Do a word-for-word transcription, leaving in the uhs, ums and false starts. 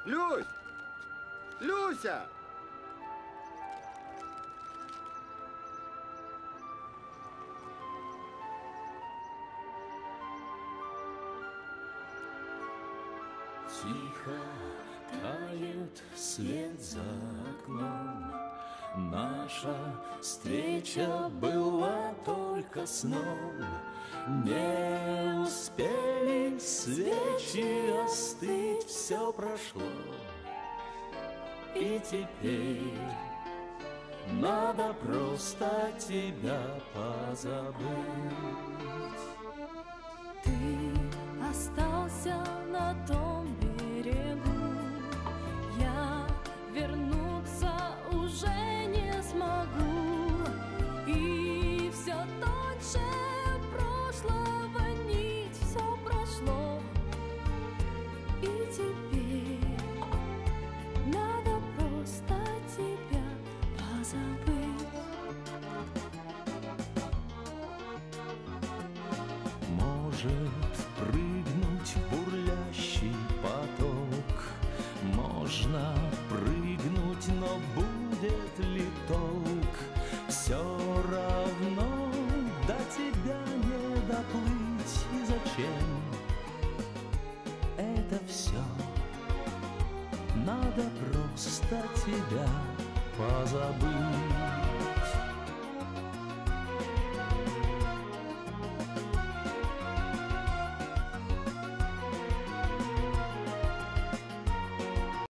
Люсь! Люся! Тихо тает свет за окном. Наша встреча была только сном. Не успели свечи остыть, все прошло. И теперь надо просто тебя позабыть. Ты остался на том берегу, я вернуться уже не смогу. И все тоньше прошлого нить, все прошло. И теперь надо просто тебя позабыть. Может прыгнуть в бурлящий поток, можно прыгнуть, но будет ли толк? Все равно до тебя не доплыть. И зачем это все? Надо просто тебя позабыть.